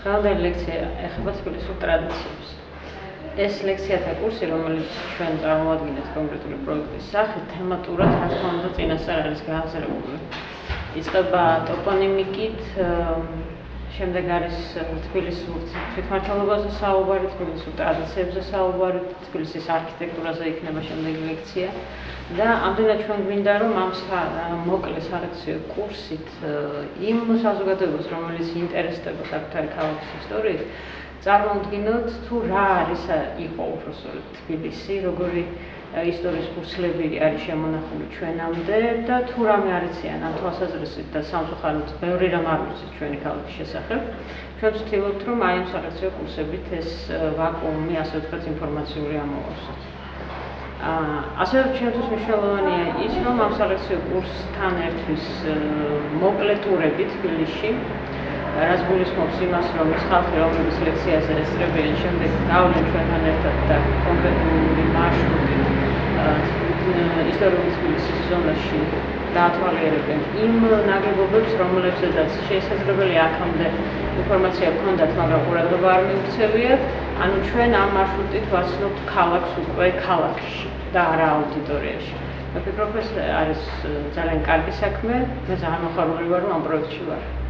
Დღევანდელი ლექცია ეხება თბილისურ ტრადიციებს. ეს ლექციათა კურსი, რომელიც ჩვენ წარმოვადგინეთ კონკრეტული პროექტის სახით, თემატურად რა თქმა უნდა წინასწარ არის გააზრებული. იწყება ტოპონიმიკით, შემდეგ არის თბილისურ თვითმმართველობაზე საუბარი, თბილისურ ტრადიციებზე საუბარი, თბილისის არქიტექტურაზე იქნება შემდეგი ლექცია. და ამდენად ჩვენ გვინდა რომ ამ მოკლე სალექციო კურსით იმ საზოგადოებას, რომელიც ინტერესდება საკუთარი ქალაქის ისტორიით, წარმოვდგინოთ თუ რა არის იყო უბრალოდ თბილისი, როგორი ისტორიის ფურცლები არის შემონახული ჩვენამდე და თუ რამე არიციან ამ თვალსაზრისით და სამწუხაროდ ბევრი რამ არ ვიცით ჩვენი ქალაქის შესახებ. ჩვენ ვცდილობთ რომ აი ამ სალექციო კურსებით ეს ვაკუუმი, ასე ვთქვათ, ინფორმაციული ამოვავსოთ. ასევე ჩვენთვის მნიშვნელოვანია ის, რომ ამ სალექციო კურსთან ერთვის მოკლე ტურები თბილისში, რაც გულისხმობს იმას, რომ ის ხალხი, რომლებიც ლექციაზე ესწრებიან, შემდეგ გავლენ ჩვენთან ერთად და კონკრეტული მარშრუტით ისტორიული თბილისის ზონაში დაათვალიერებენ იმ ნაგებობებს, რომლებზედაც შესაძლებელია აქამდე ინფორმაცია გქონდათ, მაგრამ ყურადღება არ მიუქცევიათ. ანუ ჩვენ ამ მარშრუტით ვაცნობთ ქალაქს უკვე ქალაქში და არა აუდიტორიაში. მე ვფიქრობ, ეს არის ძალიან კარგი საქმე. მე ძალიან მოხარული ვარ, რომ ამ პროექტში ვარ.